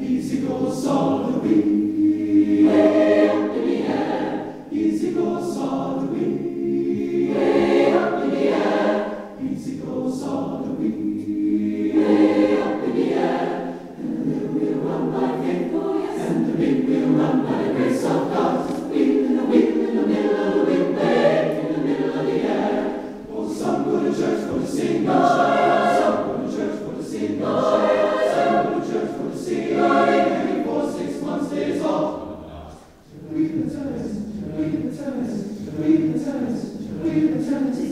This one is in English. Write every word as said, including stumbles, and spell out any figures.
Easy goes all the way, way up in the air. Easy goes all the way, way up in the air. Easy goes all the way, way up in the air. And the little will run by faith, oh yes, and the big will run by the grace of God. Just a wheel and a wheel in the middle of the wheel, way in the middle of the air. Oh, some go to church for to sing and shout, some go to church for to sing and shout, some go to church for to sing and for six months days off. We the tennis, we the tennis, we the tennis, we the tennis.